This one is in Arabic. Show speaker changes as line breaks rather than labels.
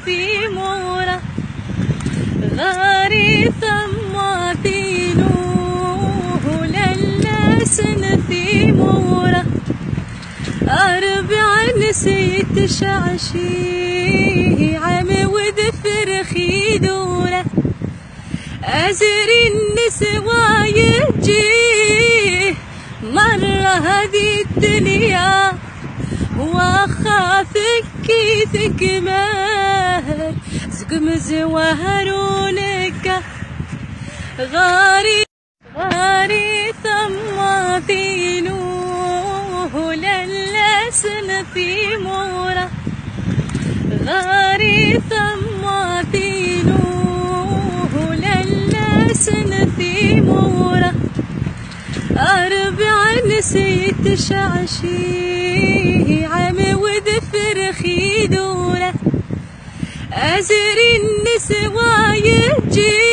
ثيمورة غاري ثماثينوه للا سن ثيمورة أربع نسيت شعشي عم وذفر خيدورة أزري النسوى يجيه مرة هذه الدنيا واخافك كيفك مهر زقم زوهرونك غاري ثماثينوه للا سن ثيمورة غاري ثماثينوه للا سن ثيمورة أربع نسيت شعشي عم وذفر خيدورة أزري النسوى يجي